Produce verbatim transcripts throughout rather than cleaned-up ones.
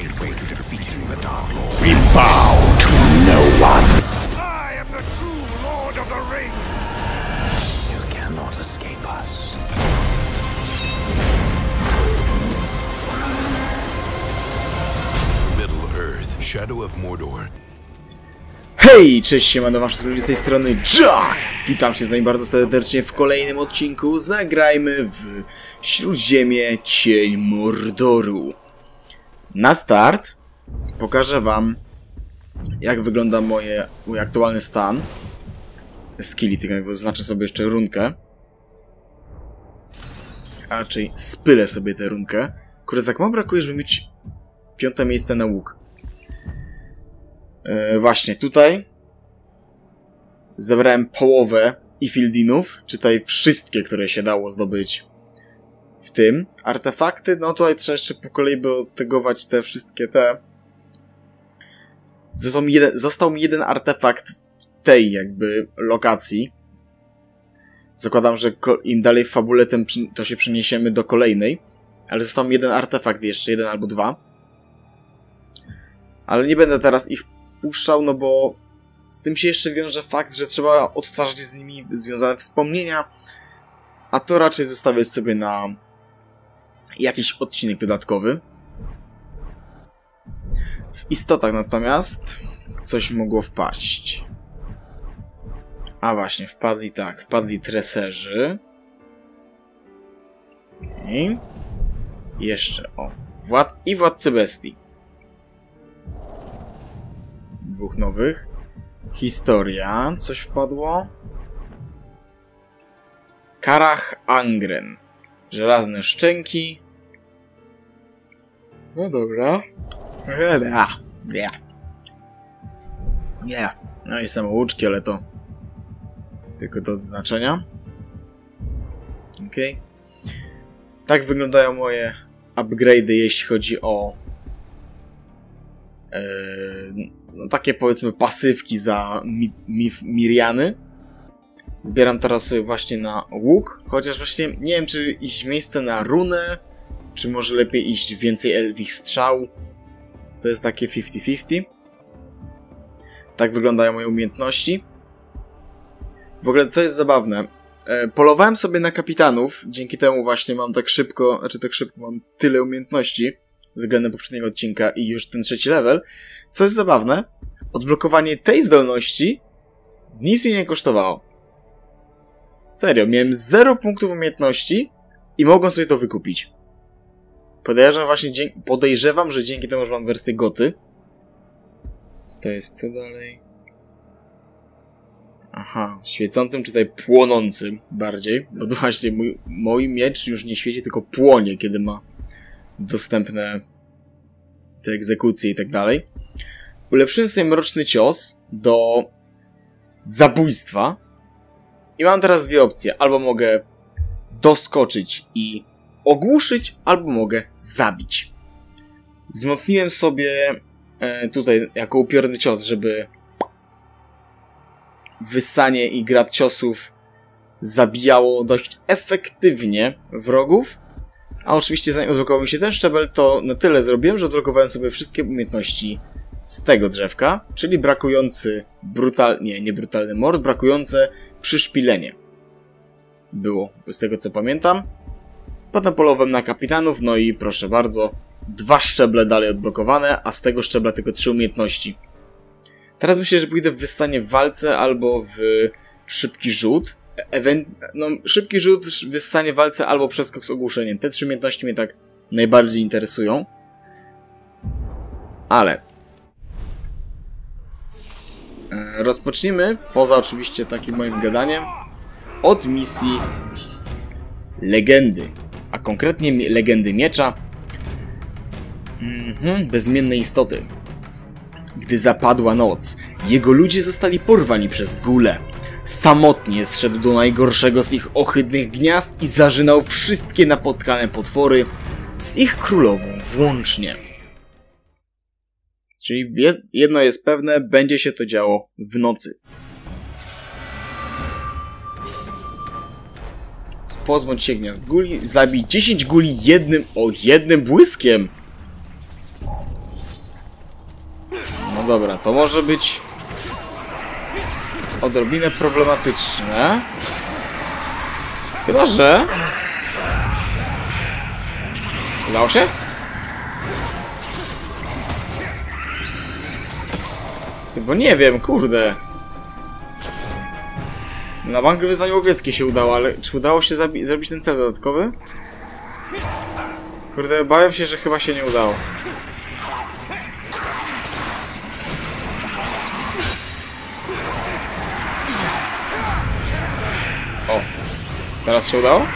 gateway to defeating the Dark Lord. We bow to no one. I am the true Lord of the Rings. You cannot escape us. Middle Earth, Shadow of Mordor. Hej, cześć, siemano, wasz z tej strony Jack! Witam się z wami bardzo serdecznie w kolejnym odcinku. Zagrajmy w Śródziemie Cień Mordoru. Na start pokażę wam, jak wygląda moje, mój aktualny stan. Skilli, tylko zaznaczę sobie jeszcze runkę. A raczej spylę sobie tę runkę. Kurde, tak mało brakuje, żeby mieć piąte miejsce na łuk. Yy, właśnie, tutaj zebrałem połowę Ifildinów, czytaj wszystkie, które się dało zdobyć w tym. Artefakty, no tutaj trzeba jeszcze po kolei by odtegować te wszystkie te. Został mi jeden, został mi jeden artefakt w tej jakby lokacji. Zakładam, że im dalej w fabule, tym to się przeniesiemy do kolejnej. Ale został mi jeden artefakt jeszcze, jeden albo dwa. Ale nie będę teraz ich puszczał, no bo z tym się jeszcze wiąże fakt, że trzeba odtwarzać z nimi związane wspomnienia, a to raczej zostawię sobie na jakiś odcinek dodatkowy. W istotach natomiast coś mogło wpaść. A właśnie, wpadli tak, wpadli treserzy. Okej. Jeszcze, o, Wład i Władcy Bestii. Dwóch nowych. Historia. Coś wpadło. Karach Angren. Żelazne szczęki. No dobra. Nie. Nie. No i samouczki, ale to tylko do odznaczenia. Okej. Okay. Tak wyglądają moje upgrade'y, jeśli chodzi o Yy, no takie powiedzmy pasywki za mi, mi, Miriany. Zbieram teraz sobie właśnie na łuk, chociaż właśnie nie wiem, czy iść w miejsce na runę, czy może lepiej iść więcej elfich strzał. To jest takie fifty fifty. Tak wyglądają moje umiejętności. W ogóle co jest zabawne, yy, polowałem sobie na kapitanów, dzięki temu właśnie mam tak szybko, znaczy tak szybko mam tyle umiejętności względem poprzedniego odcinka i już ten trzeci level. Co jest zabawne, odblokowanie tej zdolności nic mnie nie kosztowało. Serio, miałem zero punktów umiejętności i mogłem sobie to wykupić. Podejrzewam właśnie, dzięki, podejrzewam, że dzięki temu, że mam wersję goty. To jest co dalej? Aha, świecącym, czytaj płonącym bardziej. Bo właśnie mój, mój miecz już nie świeci, tylko płonie, kiedy ma dostępne te egzekucje i tak dalej. Ulepszyłem sobie mroczny cios do zabójstwa i mam teraz dwie opcje. Albo mogę doskoczyć i ogłuszyć, albo mogę zabić. Wzmocniłem sobie e, tutaj jako upiorny cios, żeby wyssanie i grad ciosów zabijało dość efektywnie wrogów. A oczywiście zanim odblokował mi się ten szczebel, to na tyle zrobiłem, że odblokowałem sobie wszystkie umiejętności z tego drzewka, czyli brakujący brutal... nie, nie brutalny mord, brakujące przyszpilenie. Było, z tego co pamiętam. Potem polowałem na kapitanów, no i proszę bardzo, dwa szczeble dalej odblokowane, a z tego szczebla tylko trzy umiejętności. Teraz myślę, że pójdę w wyssanie w walce albo w szybki rzut. Event, no, szybki rzut, wyssanie w walce albo przeskok z ogłuszeniem. Te trzy umiejętności mnie tak najbardziej interesują. Ale e, rozpocznijmy, poza oczywiście takim moim gadaniem, od misji Legendy. A konkretnie Legendy Miecza. Mhm, bezimiennej istoty. Gdy zapadła noc, jego ludzie zostali porwani przez gule. Samotnie zszedł do najgorszego z ich ohydnych gniazd i zażynał wszystkie napotkane potwory, z ich królową włącznie. Czyli jest, jedno jest pewne, będzie się to działo w nocy. Pozbądź się gniazd guli, zabij dziesięć guli jednym, o jednym błyskiem. dobra, to może być odrobinę problematyczne. Chyba że... Udało się? Bo nie wiem, kurde. Na bank wyzwanie łowieckie się udało, ale czy udało się zrobić ten cel dodatkowy? Kurde, bałem się, że chyba się nie udało. O, teraz się udało?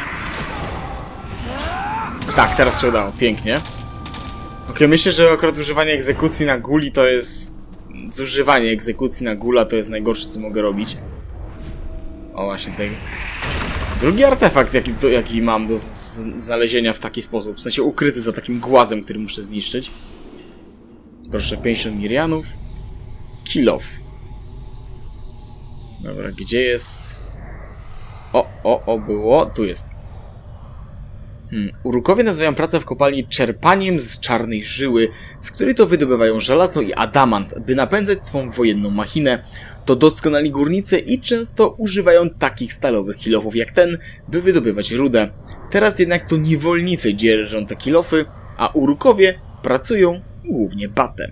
Tak, teraz się udało, pięknie. Ok, myślę, że akurat używanie egzekucji na guli to jest... Zużywanie egzekucji na gula to jest najgorsze, co mogę robić. O, właśnie tego. Drugi artefakt, jaki, do, jaki mam do znalezienia w taki sposób. W sensie ukryty za takim głazem, który muszę zniszczyć. Proszę, pięćdziesiąt mirianów. Kill off. Dobra, gdzie jest... O, o, o, było. Tu jest. Hmm. Urukowie nazywają pracę w kopalni czerpaniem z czarnej żyły, z której to wydobywają żelazo i adamant, by napędzać swą wojenną machinę. To doskonali górnicy i często używają takich stalowych kilofów jak ten, by wydobywać rudę. Teraz jednak to niewolnicy dzierżą te kilofy, a urukowie pracują głównie batem.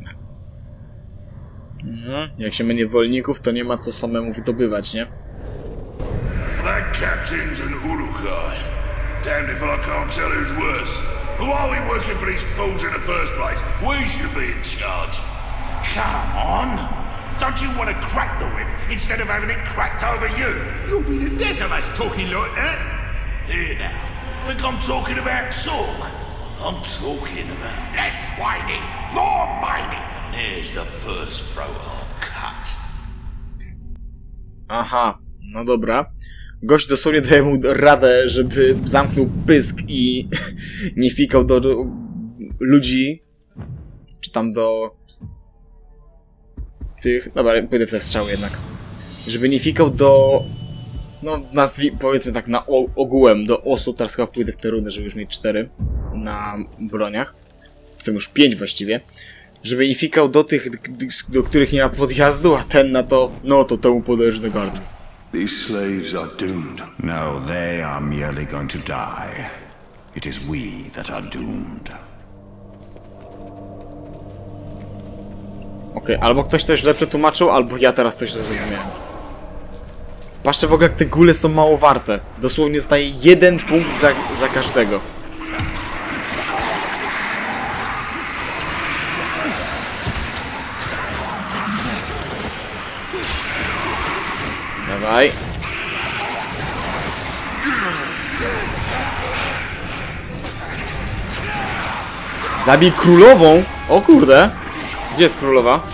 No, jak się ma niewolników, to nie ma co samemu wydobywać, nie? Damned if I can't tell who's worse. Who are we working for these fools in the first place? We should be in charge. Come on! Don't you want to crack the whip instead of having it cracked over you? You'll be the death of us talking like that. Here now. Think I'm talking about talk? I'm talking about less whining, more mining. There's the first throat I'll cut. Aha, no dobra. Gość dosłownie daje mu radę, żeby zamknął pysk i nie fikał do, do ludzi, czy tam do tych... Dobra, pójdę w te strzały jednak. Żeby nie fikał do... No, nazwij, powiedzmy tak, na o, ogółem do osób. Teraz chyba pójdę w te runy, żeby już mieć cztery na broniach. Czy tam już pięć właściwie. Żeby nie fikał do tych, do których nie ma podjazdu, a ten na to... No, to temu poderzy do gardła. These slaves are doomed. No, they are merely going to die. It is we that are doomed. Okej, okay, albo ktoś to źle przetłumaczył, albo ja teraz coś źle zrozumiałem. Patrzcie w ogóle, jak te gule są mało warte. Dosłownie zostaje jeden punkt za, za każdego. Dawaj. Zabij królową! O kurde! Gdzie jest królowa?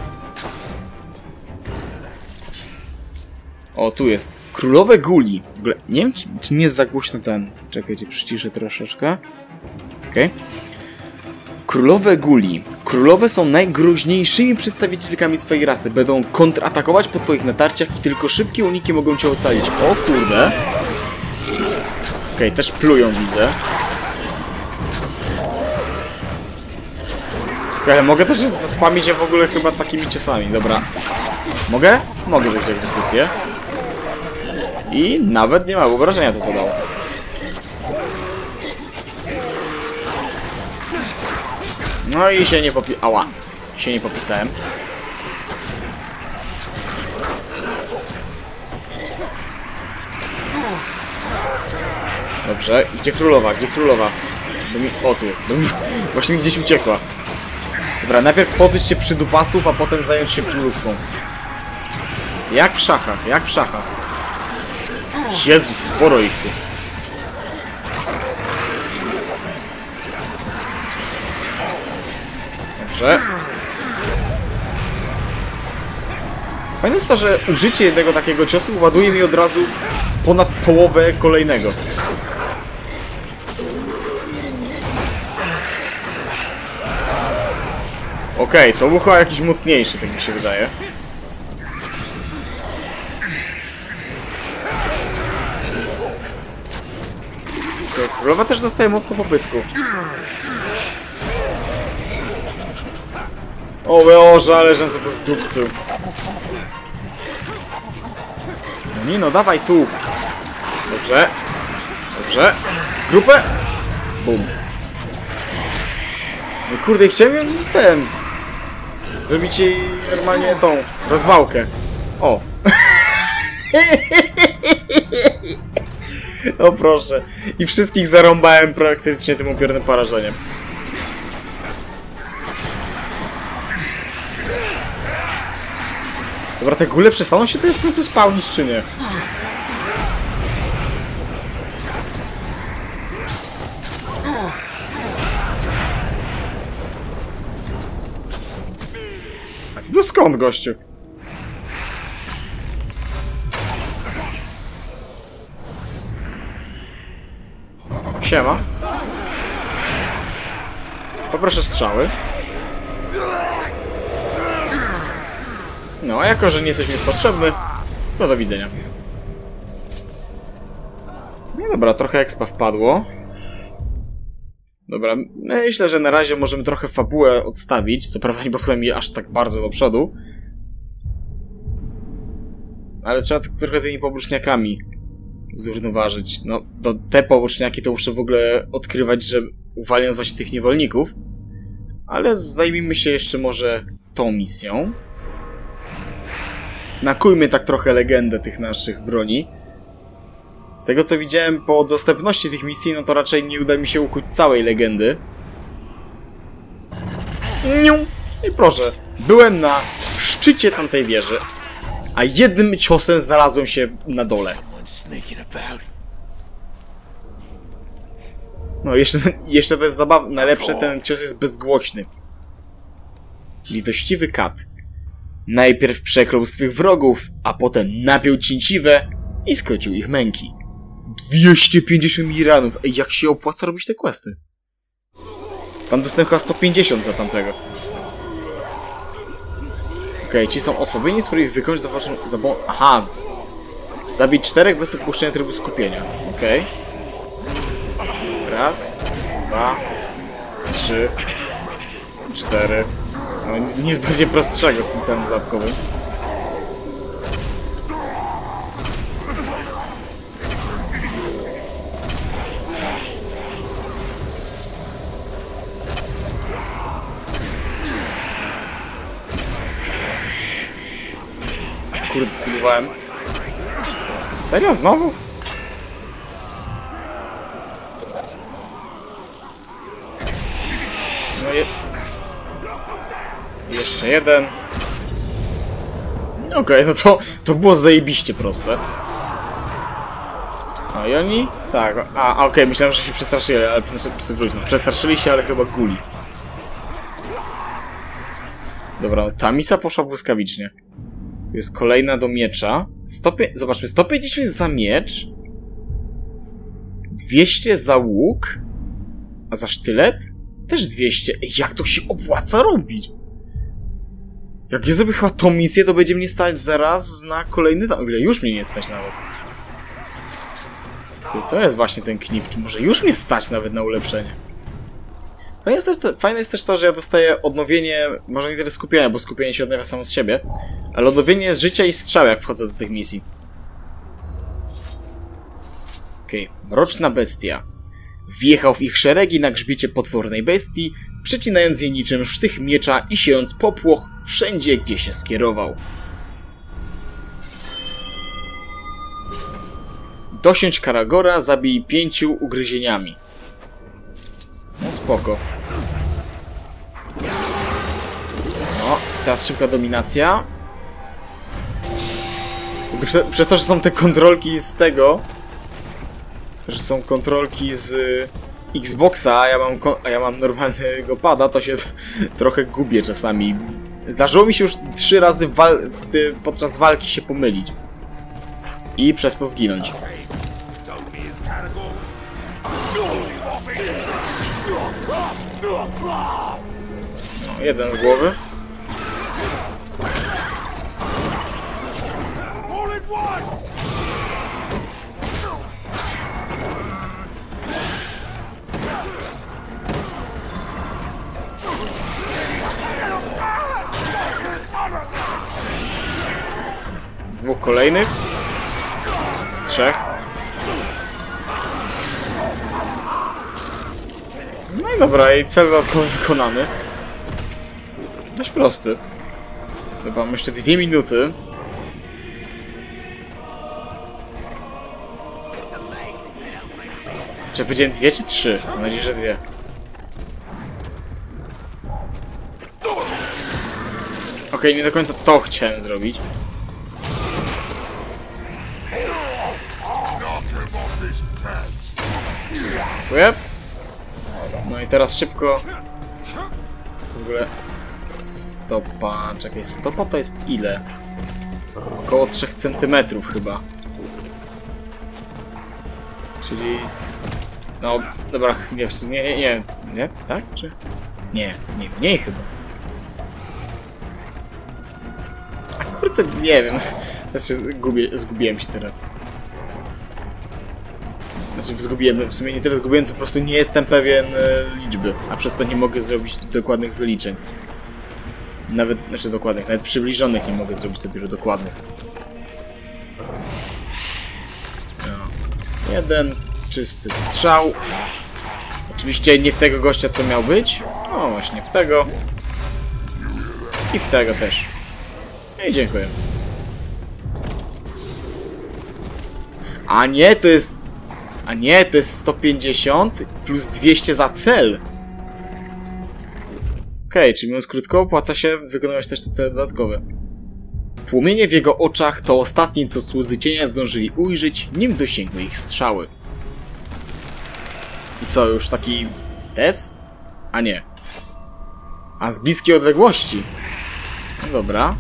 O, tu jest. Królowe guli. W ogóle, nie wiem, czy, czy nie jest za głośno ten... Czekajcie, przyciszę troszeczkę. Okej. Okay. Królowe guli. Królowe są najgroźniejszymi przedstawicielkami swojej rasy. Będą kontratakować po twoich natarciach i tylko szybkie uniki mogą cię ocalić. O kurde. Okej, okay, też plują, widzę. Okay, ale mogę też zaspamić je w ogóle chyba takimi ciosami. Dobra. Mogę? Mogę zrobić egzekucję. I nawet nie ma wyobrażenia to zadało. No i się nie popi... Ała. Się nie popisałem. Dobrze. Gdzie królowa? Gdzie królowa? Mi... O, tu jest. Mi... Właśnie mi gdzieś uciekła. Dobra, najpierw pozbyć się przydupasów, a potem zająć się królówką. Jak w szachach, jak w szachach. Jezus, sporo ich tu. Dobrze. Fajne jest to, że użycie jednego takiego ciosu ładuje mi od razu ponad połowę kolejnego. Okej, okay, to był chyba jakiś mocniejszy, tak mi się wydaje. Królowa też dostaje mocno po pysku. O Boże, ale żem sobie to zdupcył. No nie no, dawaj tu. Dobrze. Dobrze. Grupę. Bum. No kurde, chciałem ten... zrobić jej normalnie tą rozwałkę. O. No proszę. I wszystkich zarąbałem praktycznie tym upiornym porażeniem. Dobra, te góle przestaną się tutaj w końcu spawnić, czy nie? A ty to skąd, gościu? Siema. Poproszę strzały. No, a jako, że nie jesteś mi potrzebny, to do widzenia. No dobra, trochę expa wpadło. Dobra, myślę, że na razie możemy trochę fabułę odstawić. Co prawda nie popchnę mi aż tak bardzo do przodu. Ale trzeba trochę tymi poboczniakami zrównoważyć. No, to te poboczniaki to muszę w ogóle odkrywać, że uwalniając właśnie tych niewolników. Ale zajmijmy się jeszcze może tą misją. Nakujmy tak trochę legendę tych naszych broni. Z tego co widziałem po dostępności tych misji, no to raczej nie uda mi się ukuć całej legendy. Niu! I proszę, byłem na szczycie tamtej wieży, a jednym ciosem znalazłem się na dole. No jeszcze, jeszcze to jest zabawne, najlepsze, ten cios jest bezgłośny. Litościwy kat. Najpierw przeklął swych wrogów, a potem napiął cięciwe i skrócił ich męki. dwieście pięćdziesiąt miliardów. Ej, jak się opłaca robić te questy? Tam dostałem chyba sto pięćdziesiąt za tamtego. Okej, okay, ci są osłabieni, spróbuj wykończyć za waszą... Za bo... Aha! Zabić czterech bez opuszczenia trybu skupienia. Okej. Okay. Raz, dwa, trzy, cztery... No, nic bardziej prostszego z tym celem dodatkowym. Kurde, spróbowałem. Serio? Znowu? No je... Jeszcze jeden. Okej, okay, no to, to było zajebiście proste. No i oni? Tak, a okej, okay, myślałem, że się przestraszyli, ale no, przestraszyli się, ale chyba guli. Dobra, no, ta misja poszła błyskawicznie. Jest kolejna do miecza. sto, zobaczmy, sto pięćdziesiąt za miecz. dwieście za łuk. A za sztylet? Też dwieście. Ej, jak to się opłaca robić? Jak ja zrobię chyba tą misję, to będzie mnie stać zaraz na kolejny... O ile już mnie nie stać nawet. To jest właśnie ten knif. Czy może już mnie stać nawet na ulepszenie? Fajne jest, też to, fajne jest też to, że ja dostaję odnowienie... Może nie tyle skupienia, bo skupienie się odnawia samo z siebie. Ale odnowienie z życia i strzał, jak wchodzę do tych misji. Okej. Okay. Mroczna bestia. Wjechał w ich szeregi na grzbiecie potwornej bestii, przecinając je niczym sztych miecza i siejąc popłoch wszędzie, gdzie się skierował. Dosiądź Karagora, zabij pięciu ugryzieniami. No spoko. No, teraz szybka dominacja. Prze przez to, że są te kontrolki z tego, że są kontrolki z Xboxa, a ja mam, a ja mam normalnego pada, to się trochę gubię czasami. Zdarzyło mi się już trzy razy wal podczas walki się pomylić. I przez to zginąć. No, jeden z głowy. Dwóch kolejnych. Trzech. No i dobra, i cel dodatkowy wykonany. Dość prosty. Chyba mam jeszcze dwie minuty. Czy powiedziałem dwie czy trzy? Mam nadzieję, że dwie. Okej, okay, nie do końca to chciałem zrobić. Dziękuję. No i teraz szybko. W ogóle stopa. Czekaj, stopa to jest ile? Około trzech centymetrów chyba. Czyli... No, dobra, nie, nie, nie, nie, nie, tak? Czy? Nie, nie, mniej chyba. A kurde, nie wiem. Teraz się zgubię, zgubiłem się teraz. Znaczy, zgubiłem, w sumie nie tyle zgubiłem, co po prostu nie jestem pewien e, liczby, a przez to nie mogę zrobić dokładnych wyliczeń. Nawet, znaczy dokładnych, nawet przybliżonych nie mogę zrobić dopiero dokładnych. No. Jeden czysty strzał. Oczywiście nie w tego gościa, co miał być. O, właśnie w tego. I w tego też. I dziękuję. A nie, to jest... A nie, to jest sto pięćdziesiąt plus dwieście za cel. Okej, okay, czyli mówiąc krótko, opłaca się wykonywać też te cele dodatkowe. Płomienie w jego oczach to ostatnie, co cudzy cienia zdążyli ujrzeć, nim dosięgły ich strzały. I co, już taki test? A nie. A z bliskiej odległości. No dobra.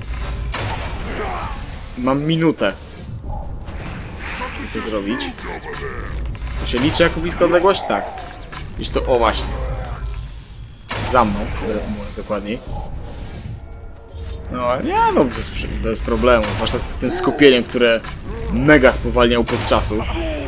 Mam minutę. Jak to zrobić? To się liczy jako bliska odległość? Tak. Gdzieś to... O, właśnie. Za mną, mówiąc dokładniej. No, nie, no, bez, bez problemu. Zwłaszcza z tym skupieniem, które mega spowalnia upływ czasu.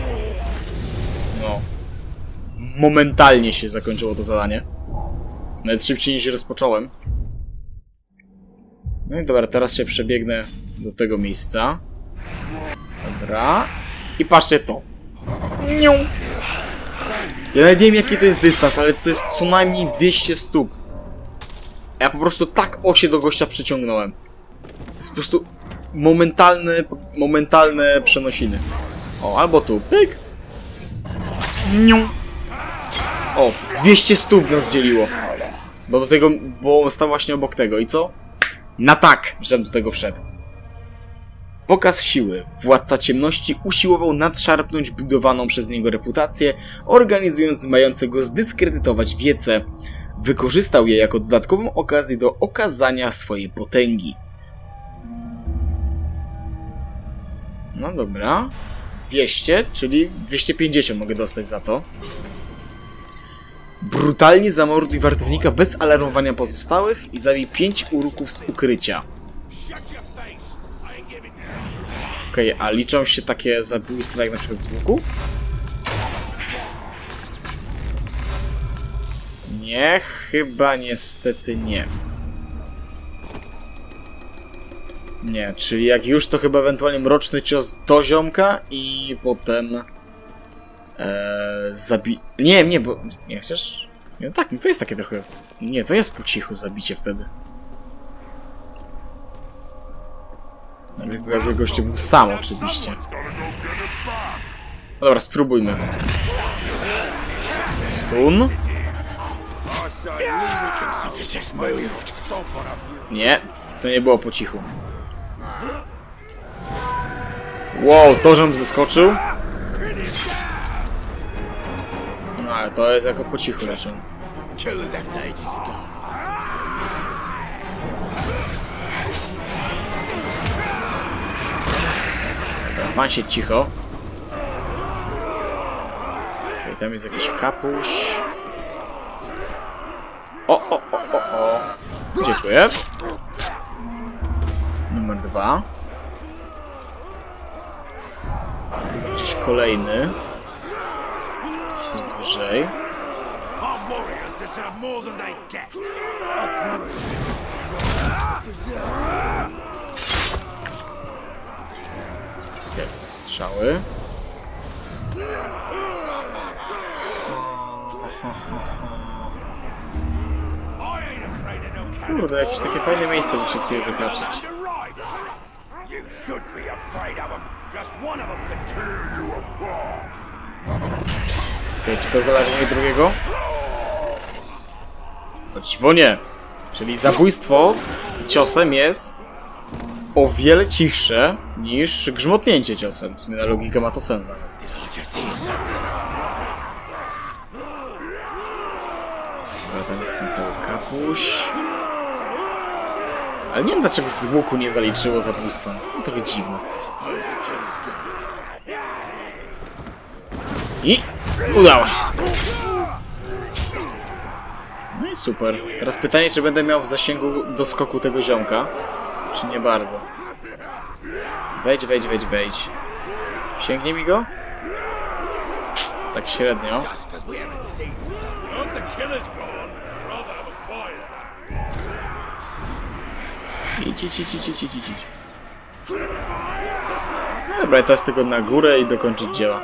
No. Momentalnie się zakończyło to zadanie. Nawet szybciej niż rozpocząłem. No i dobra, teraz się przebiegnę do tego miejsca. Dobra. I patrzcie to. Niu. Ja nawet nie wiem, jaki to jest dystans, ale to jest co najmniej dwieście stóp. Ja po prostu tak osie do gościa przyciągnąłem. To jest po prostu momentalne, momentalne przenosiny. O, albo tu. Pyk. Niu. O, dwieście stóp nas dzieliło. Bo do tego, bo stał właśnie obok tego. I co? Na tak, żebym do tego wszedł. Pokaz siły. Władca ciemności usiłował nadszarpnąć budowaną przez niego reputację, organizując mające zdyskredytować wiece. Wykorzystał je jako dodatkową okazję do okazania swojej potęgi. No dobra. dwieście, czyli dwieście pięćdziesiąt mogę dostać za to. Brutalnie zamorduj wartownika bez alarmowania pozostałych i zabij pięć uruków z ukrycia. Okej, okay, a liczą się takie zabójstwa jak na przykład z łuku? Nie, chyba niestety nie. Nie, czyli jak już to chyba ewentualnie mroczny cios do ziomka i potem ee, zabi... Nie, nie, bo... Nie, chociaż... Nie, tak, to jest takie trochę... Nie, to jest po cichu zabicie wtedy. Jakby gościu był sam oczywiście. No dobra, spróbujmy. Stun. Nie, to nie było po cichu. Wow, to żem zeskoczył. No ale to jest jako po cichu raczej. Pan się cicho. Okej, tam jest jakiś kapuś. O, o, o, o, o. Dziękuję. Numer dwa. Gdzieś kolejny. Wyżej. strzały. Kurde, jakieś takie fajne miejsce muszę sobie wyhaczyć. Okej, okay, czy to zależy od drugiego? Choć nie. Czyli zabójstwo ciosem jest o wiele cichsze niż grzmotnięcie ciosem. W sumie na logikę ma to sens nawet. Dobra, tam jest ten cały kapuś. Ale nie wiem, dlaczego z łuku nie zaliczyło zabójstwa. No to będzie dziwne. I udało się. No i super. Teraz pytanie, czy będę miał w zasięgu doskoku tego ziomka, czy nie bardzo. Wejdź, wejdź, wejdź, wejdź. Sięgnie mi go? Tak średnio. Idź, idź, idź, idź, idź, idź, idź. No dobra, teraz tylko na górę i dokończyć dzieła.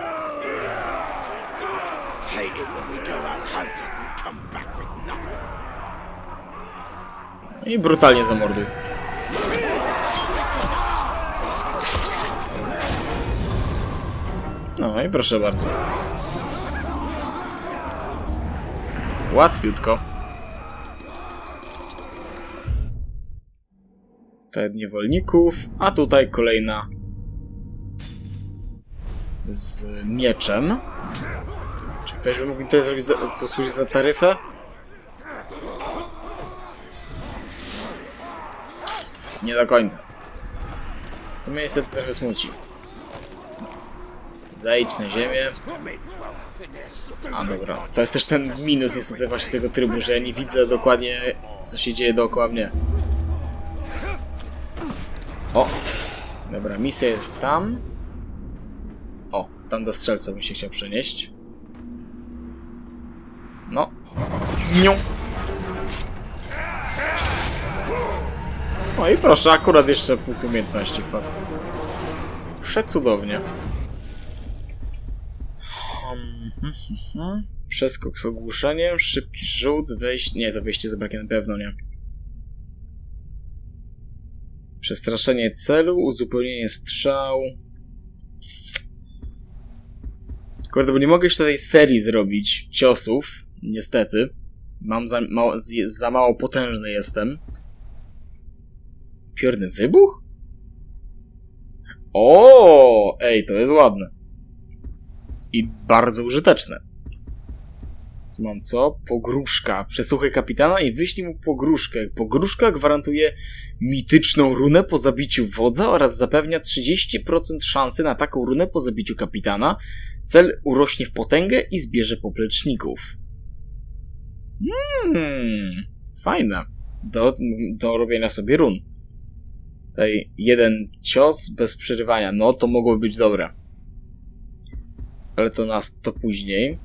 I brutalnie zamorduj. No i proszę bardzo. Łatwiutko. Ten niewolników, a tutaj kolejna z mieczem. Czy ktoś by mógł mi tutaj zrobić za, posłużyć za taryfę? Nie do końca. To mnie niestety trochę smuci. Zejdź na ziemię. A dobra, to jest też ten minus niestety właśnie tego trybu, że ja nie widzę dokładnie, co się dzieje dookoła mnie. O! Dobra, misja jest tam. O, tam do strzelca bym się chciał przenieść. No. Niu. O i proszę, akurat jeszcze punkt umiejętności wpadł. Przecudownie. Przeskok z ogłuszeniem, szybki rzut, wejście... Nie, to wejście zabraknie na pewno, nie. Przestraszenie celu, uzupełnienie strzał. Kurde, bo nie mogę jeszcze tej serii zrobić ciosów, niestety. Mam za mało, za mało potężny jestem. Piorny wybuch? O, ej, to jest ładne. I bardzo użyteczne. Tu mam co? Pogróżka. Przesłuchaj kapitana i wyślij mu pogróżkę. Pogróżka gwarantuje mityczną runę po zabiciu wodza oraz zapewnia trzydzieści procent szansy na taką runę po zabiciu kapitana. Cel urośnie w potęgę i zbierze popleczników. Hmm, fajne. Do, do robienia sobie run. Tutaj jeden cios bez przerywania. No, to mogłoby być dobre. Ale to nas to później.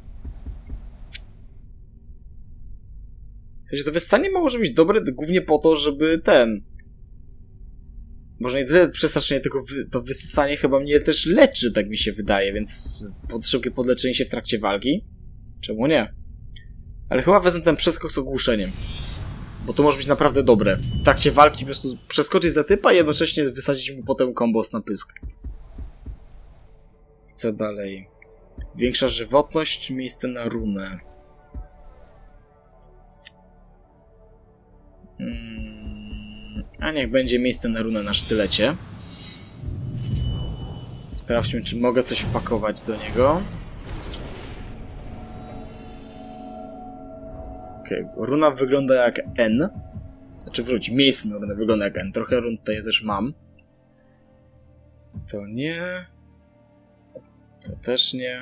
W sensie to wyssanie może być dobre głównie po to, żeby ten... Może nie tyle przestraszenie, tylko wy... to wysysanie chyba mnie też leczy, tak mi się wydaje, więc pod szybkie podleczenie się w trakcie walki. Czemu nie? Ale chyba wezmę ten przeskok z ogłuszeniem. Bo to może być naprawdę dobre. W trakcie walki po prostu przeskoczyć za typa i jednocześnie wysadzić mu potem kombos na pysk. Co dalej? Większa żywotność czy miejsce na runę? Hmm, a niech będzie miejsce na runę na sztylecie. Sprawdźmy, czy mogę coś wpakować do niego. Okej, okay, runa wygląda jak N. Znaczy wróć, miejsce na runę wygląda jak N. Trochę run tutaj też mam. To nie. To też nie.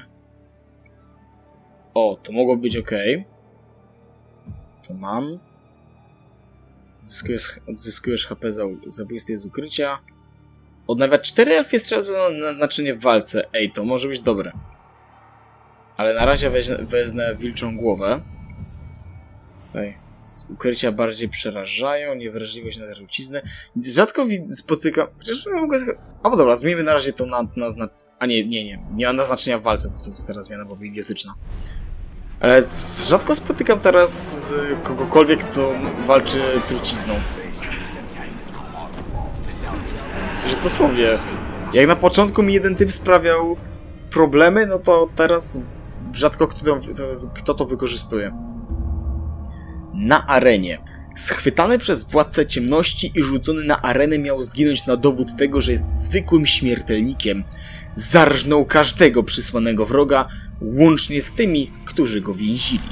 O, to mogło być ok. To mam. Odzyskujesz, odzyskujesz H P za zabójstwie z ukrycia. Odnawia cztery elfie strzelce na znaczenie w walce. Ej, to może być dobre. Ale na razie wezmę, wezmę wilczą głowę. Tutaj. Z ukrycia bardziej przerażają. Niewrażliwość na truciznę. Rzadko spotykam... Chociaż mogę... A bo dobra, zmienimy na razie to na, na, na A nie, nie, nie. Nie ma znaczenia w walce, bo to teraz zmiana byłaby idiotyczna. Ale z... rzadko spotykam teraz z kogokolwiek, kto walczy trucizną. Że dosłownie, jak na początku mi jeden typ sprawiał problemy, no to teraz rzadko kto to, kto to wykorzystuje. Na arenie. Schwytany przez władcę ciemności i rzucony na arenę miał zginąć na dowód tego, że jest zwykłym śmiertelnikiem. Zarżnął każdego przysłanego wroga, łącznie z tymi, którzy go więzili.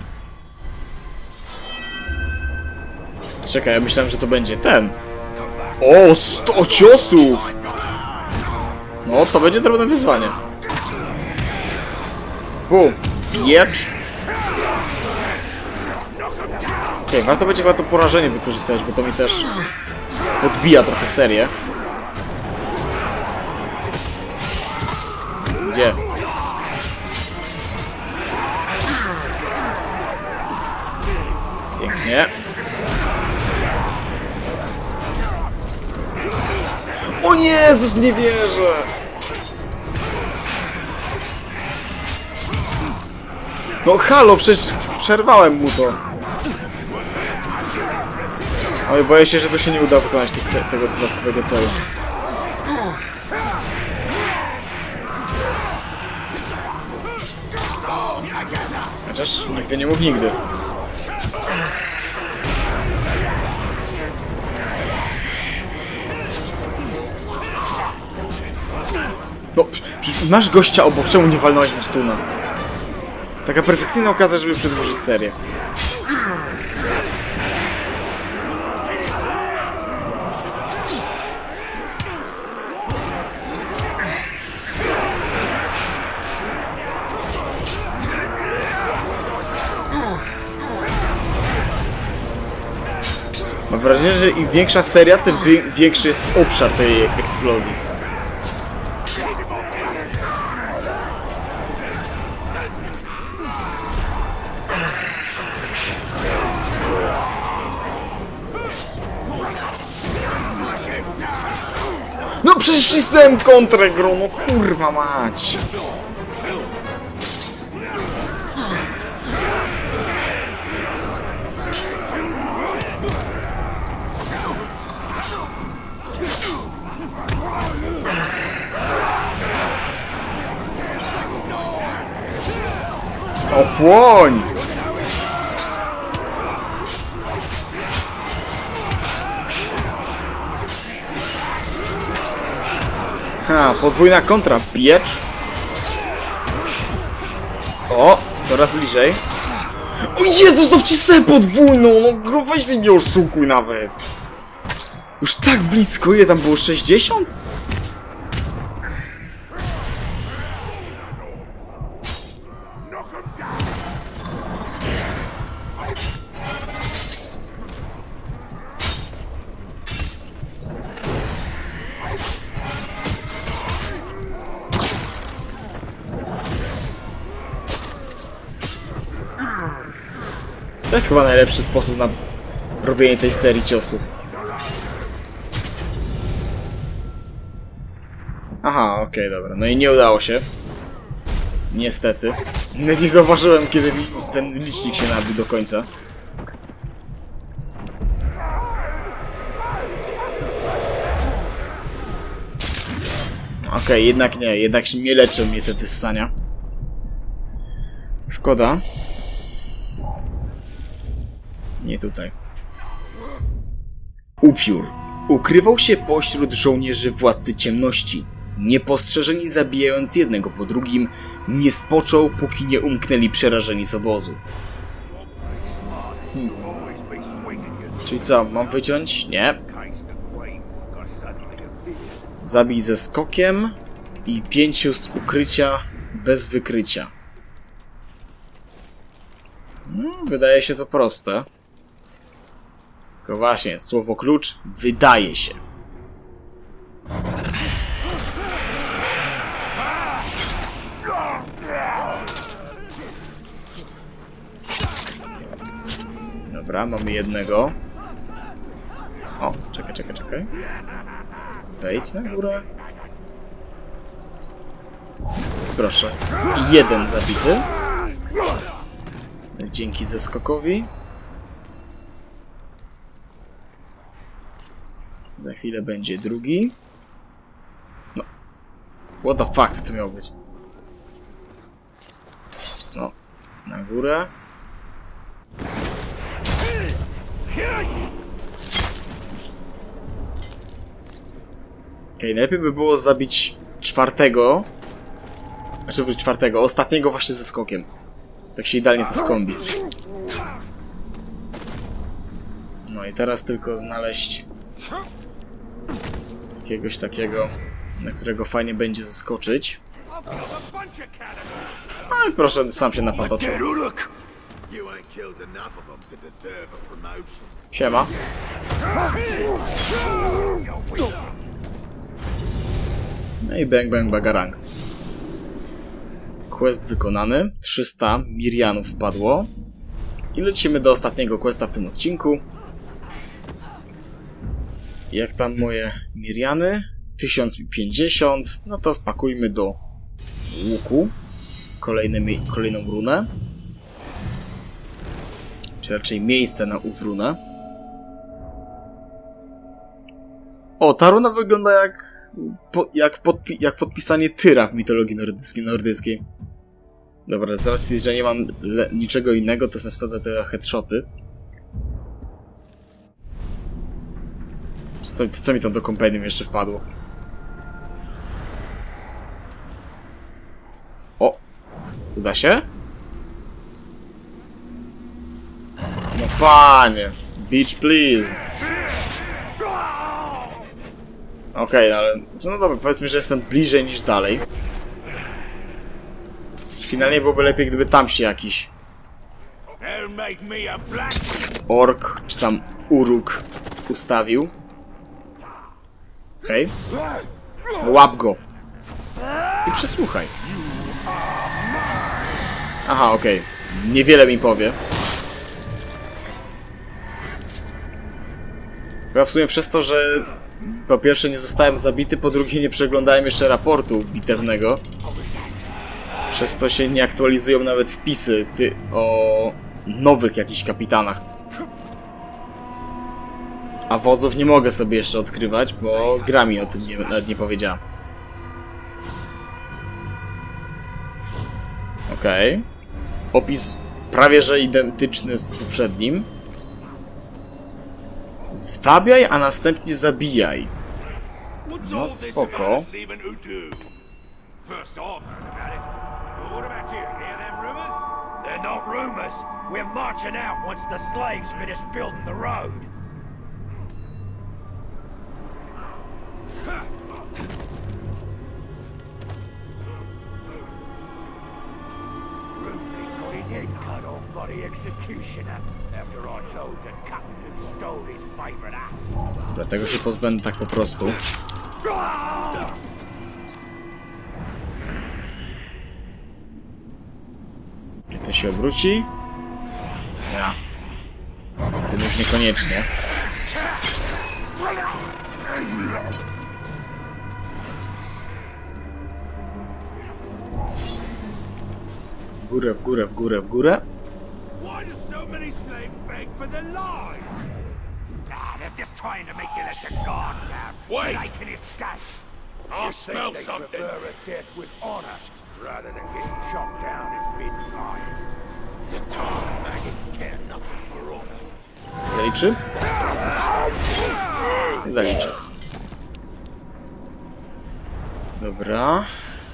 Czekaj, ja myślałem, że to będzie ten. O, sto ciosów! No, to będzie drobne wyzwanie. Bum, bitch. Okej, okay, warto będzie chyba to porażenie wykorzystać, bo to mi też podbija trochę serię. Gdzie? Pięknie. O Jezus, nie wierzę! No halo, przecież przerwałem mu to. Ale boję się, że to się nie uda wykonać tego dodatkowego celu. Chociaż nigdy nie mów nigdy. No, masz gościa obok, czemu nie walnąłeś mu stuna? Taka perfekcyjna okazja, żeby przedłużyć serię. Mam wrażenie, że im większa seria, tym większy jest obszar tej eksplozji. No przecież cisnąłem kontrę grą, no kurwa mać. O, płoń! Ha, podwójna kontra, bitch. O, coraz bliżej. O Jezus, no wcisnąłem podwójną, no weź mnie nie oszukuj nawet. Już tak blisko, ile tam było? sześćdziesiąt? To jest chyba najlepszy sposób na robienie tej serii ciosów. Aha, okej, okay, dobra. No i nie udało się. Niestety. Nawet nie zauważyłem, kiedy ten licznik się nabił do końca. Okej, okay, jednak nie. Jednak nie leczą mnie te wyssania. Szkoda. Nie tutaj. Upiór. Ukrywał się pośród żołnierzy władcy ciemności. Niepostrzeżeni zabijając jednego po drugim, nie spoczął, póki nie umknęli przerażeni z obozu. Hmm. Czyli co, mam wyciąć? Nie. Zabij ze skokiem i pięciu z ukrycia bez wykrycia. No, wydaje się to proste. Tylko właśnie, słowo klucz wydaje się. Dobra, mamy jednego. O, czekaj, czekaj, czekaj. Wejdź na górę. Proszę. I jeden zabity. Dzięki zeskokowi. Za chwilę będzie drugi. No. What the fuck, co to miało być? No. Na górę. Okej, okay, najlepiej by było zabić czwartego. Znaczy czwartego, ostatniego właśnie ze skokiem. Tak się idealnie to skombi. No i teraz tylko znaleźć jakiegoś takiego, na którego fajnie będzie zeskoczyć. No i proszę, sam się napatoczył. Siema. No i bang bang bagarang. Quest wykonany. trzysta Mirianów wpadło. I lecimy do ostatniego questa w tym odcinku. Jak tam moje Miriany? tysiąc pięćdziesiąt. No to wpakujmy do łuku kolejne, kolejną runę. Czy raczej miejsce na ów runę. O, ta runa wygląda jak po, jak, podpi jak podpisanie tyra w mitologii nordyckiej. nordyckiej. Dobra, z racji, że nie mam niczego innego, to sobie wsadzę te headshoty. Co, co mi tam do kompendium jeszcze wpadło? O! Uda się? No panie! Beach, please! Okej, okay, ale... No dobra, powiedzmy, że jestem bliżej niż dalej. Finalnie byłoby lepiej, gdyby tam się jakiś ork, czy tam uruk ustawił. Okej. Okay. Łap go. I przesłuchaj. Aha, okej. Okay. Niewiele mi powie. Ja w sumie przez to, że po pierwsze nie zostałem zabity, po drugie nie przeglądałem jeszcze raportu bitewnego. Przez co się nie aktualizują nawet wpisy ty o nowych jakichś kapitanach. A wodzów nie mogę sobie jeszcze odkrywać, bo gra mi o tym nie, nawet nie powiedziała. Okej. Okay. Opis prawie że identyczny z poprzednim. Zwabiaj, a następnie zabijaj. No spoko. They're not rumors. We're marching out once the slaves finish building the road. Rudely got his head cut off by the executioner after I told the captain who stole his favorite apple. Dlatego się pozbędę tak po prostu. Czy to się obróci? Ja. Ten już niekoniecznie. W górę, w górę, w górę, w górę. I smell something. Rather than getting chopped down in mid-flight. The tar maggots care nothing for honor. Zaliczy? Zaliczy. Dobra.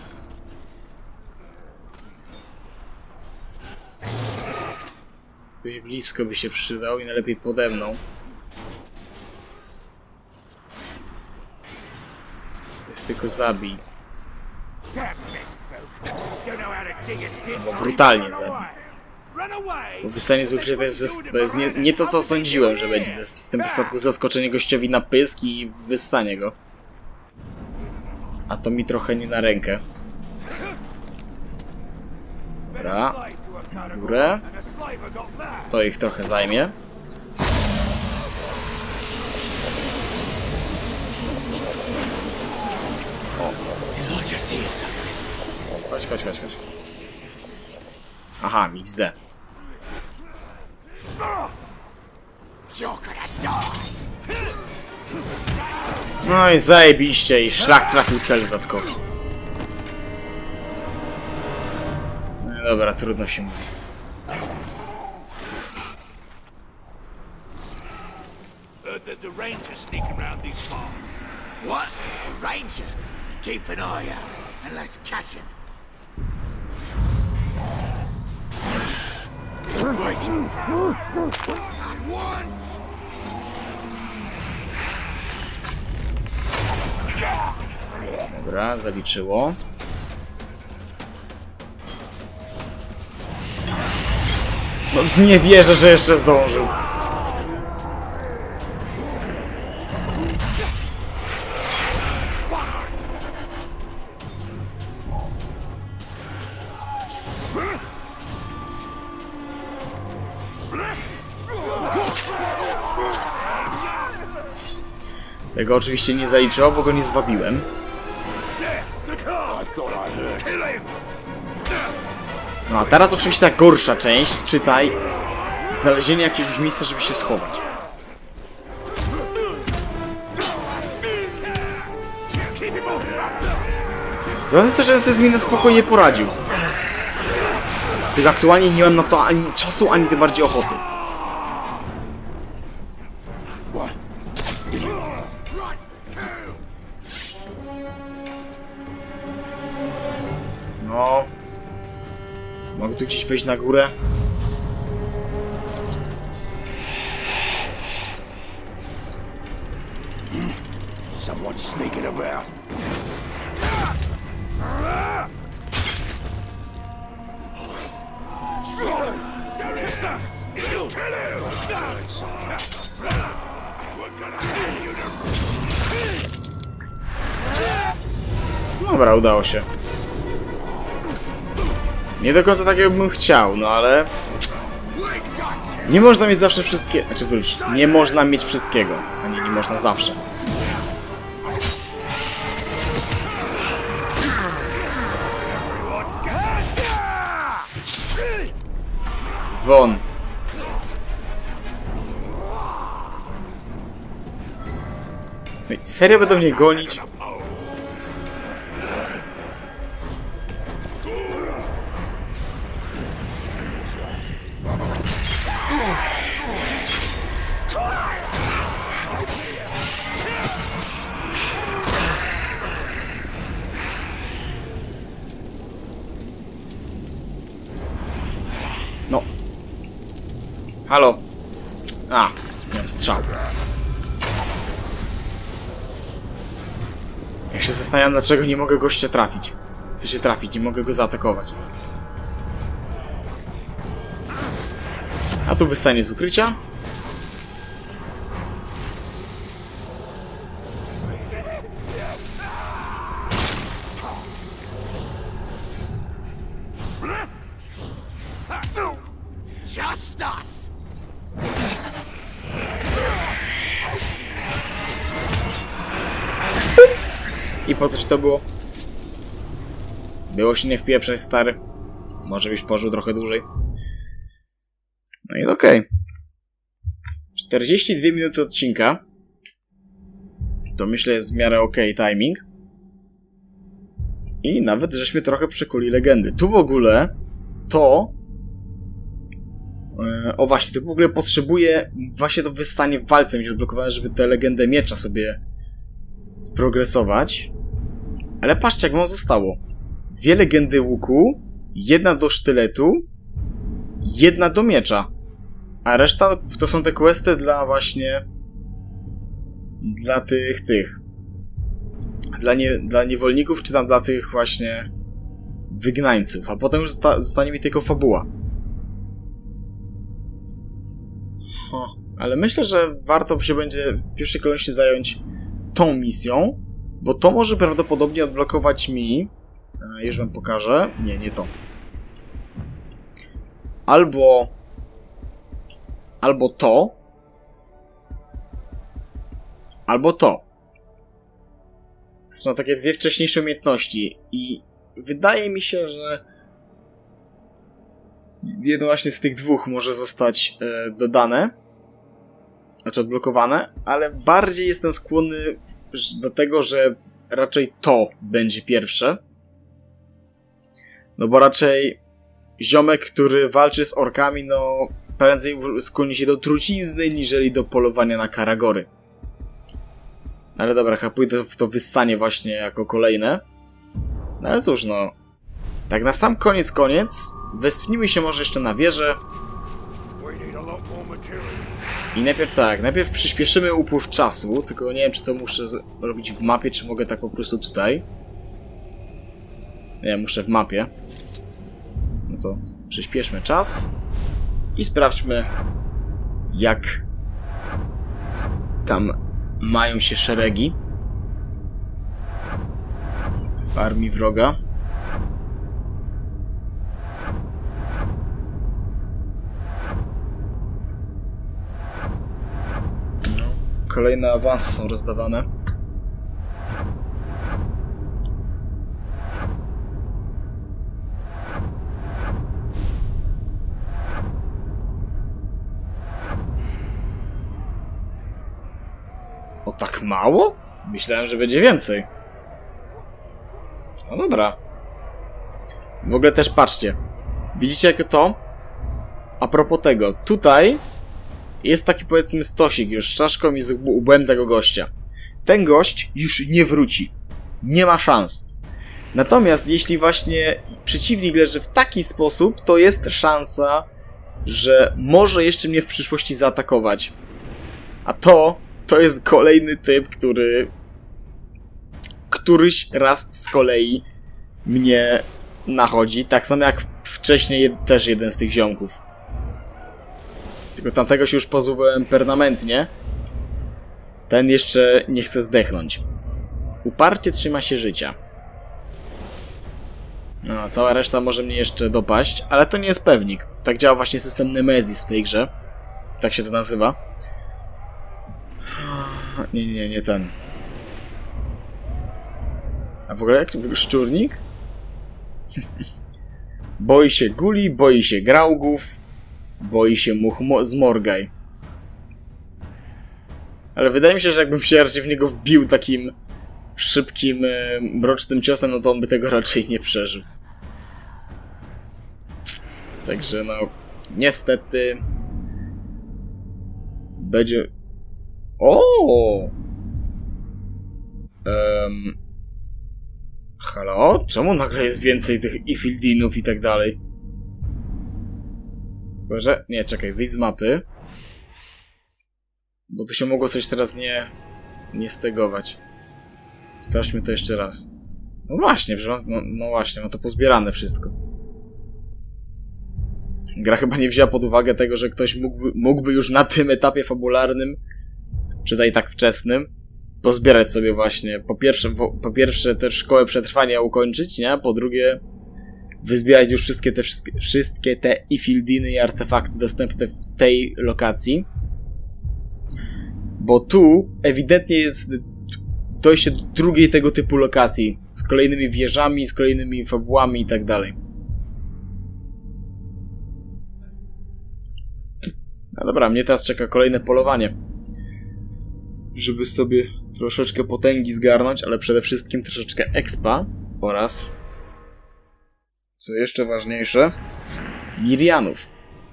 Tutaj blisko by się przydał i najlepiej pode mną. Jest tylko zabij. Bo brutalnie zabij. Bo wystanie z ukrycia to jest, to jest nie, nie to, co sądziłem, że będzie. To jest w tym przypadku zaskoczenie gościowi na pysk i wyssanie go. A to mi trochę nie na rękę. Dobra. W górę. To ich trochę zajmie. O. Chodź, chodź, chodź, chodź. Aha, X D. No i zajebiście, i szlak trafił cel dodatkowy. No dobra, trudno się mówi. Heard that the Rangers sneaking around these parts. What? A ranger? Keep an eye out, and let's catch him. Right. At once. Dobra, zaliczyło. No nie wierzę, że jeszcze zdążył. Tego oczywiście nie zaliczyło, bo go nie zwabiłem. No a teraz oczywiście ta gorsza część, czytaj znalezienie jakiegoś miejsca, żeby się schować. Zamiast to, żebym sobie z nim na spokojnie poradził. Tylko aktualnie nie mam na to ani czasu, ani tym bardziej ochoty. No. Mogę tu gdzieś wejść na górę? Someone's sneaking about. Dobra, udało się. Nie do końca tak, jakbym chciał, no ale... Nie można mieć zawsze wszystkie... Znaczy wróć, nie można mieć wszystkiego. A nie, nie można zawsze. Won. Serio będą mnie gonić? No. Halo. A, miałem strzał. Ja się zastanawiam, dlaczego nie mogę gościa trafić. Chcę się trafić, nie mogę go zaatakować. A tu wystanie z ukrycia. Just us. I po co ci to było? Było się nie wpieprzać, stary. Może byś pożył trochę dłużej. No i okej. Okay. czterdzieści dwie minuty odcinka. To myślę jest w miarę okej okay timing. I nawet żeśmy trochę przekuli legendy. Tu w ogóle to... Yy, o właśnie, tu w ogóle potrzebuję właśnie to wystanie w walce mieć odblokowane, żeby tę legendę miecza sobie sprogresować. Ale patrzcie, jak wam zostało. Dwie legendy łuku, jedna do sztyletu, jedna do miecza. A reszta to są te questy dla właśnie... Dla tych, tych... Dla, nie, dla niewolników, czy tam dla tych właśnie... Wygnańców. A potem już zosta zostanie mi tylko fabuła. Ho, ale myślę, że warto się będzie w pierwszej kolejności zająć tą misją, bo to może prawdopodobnie odblokować mi... E, już wam pokażę. Nie, nie to. Albo... Albo to. Albo to. Są takie dwie wcześniejsze umiejętności i wydaje mi się, że jedno właśnie z tych dwóch może zostać e, dodane, znaczy odblokowane, ale bardziej jestem skłonny do tego, że raczej to będzie pierwsze. No bo raczej ziomek, który walczy z orkami, no prędzej skłoni się do trucizny, niżeli do polowania na karagory. Ale dobra, chyba pójdę w to wyssanie właśnie jako kolejne. No ale cóż, no. Tak na sam koniec, koniec, wespnijmy się może jeszcze na wieżę. I najpierw tak, najpierw przyspieszymy upływ czasu, tylko nie wiem, czy to muszę robić w mapie, czy mogę tak po prostu tutaj. Nie, muszę w mapie. No to przyspieszmy czas i sprawdźmy, jak tam mają się szeregi w armii wroga. No, kolejne awanse są rozdawane. O, tak mało? Myślałem, że będzie więcej. No dobra. W ogóle też patrzcie. Widzicie jak to? A propos tego, tutaj jest taki powiedzmy stosik już z czaszką i z łbem tego gościa. Ten gość już nie wróci. Nie ma szans. Natomiast jeśli właśnie przeciwnik leży w taki sposób, to jest szansa, że może jeszcze mnie w przyszłości zaatakować. A to, to jest kolejny typ, który któryś raz z kolei mnie nachodzi. Tak samo jak wcześniej też jeden z tych ziomków. Tylko tamtego się już pozbyłem permanentnie. Ten jeszcze nie chce zdechnąć. Uparcie trzyma się życia. No, cała reszta może mnie jeszcze dopaść, ale to nie jest pewnik. Tak działa właśnie system Nemesis w tej grze. Tak się to nazywa. Nie, nie, nie ten. A w ogóle jak szczurnik? Boi się guli, boi się graugów, boi się much zmorgaj. Ale wydaje mi się, że jakbym się raczej w niego wbił takim szybkim, e, mrocznym ciosem, no to on by tego raczej nie przeżył. Także no, niestety będzie... O! Um... Halo? Czemu nagle jest więcej tych Ifildinów i tak dalej? Boże? Nie, czekaj, wyjdź z mapy. Bo tu się mogło coś teraz nie... nie stegować. Sprawdźmy to jeszcze raz. No właśnie, no, no właśnie, ma to pozbierane wszystko. Gra chyba nie wzięła pod uwagę tego, że ktoś mógłby, mógłby już na tym etapie fabularnym, czy tutaj tak wczesnym, pozbierać sobie właśnie, po pierwsze, po pierwsze też szkołę przetrwania ukończyć, nie? Po drugie wyzbierać już wszystkie te, wszystkie, wszystkie te Ifildiny i artefakty dostępne w tej lokacji. Bo tu ewidentnie jest dojście do drugiej tego typu lokacji, z kolejnymi wieżami, z kolejnymi fabułami i tak dalej. No dobra, mnie teraz czeka kolejne polowanie. Żeby sobie troszeczkę potęgi zgarnąć, ale przede wszystkim troszeczkę expa oraz, co jeszcze ważniejsze, Mirianów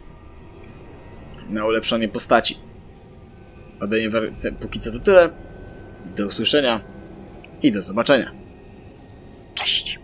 na ulepszanie postaci. Ode mnie póki co to tyle. Do usłyszenia i do zobaczenia. Cześć!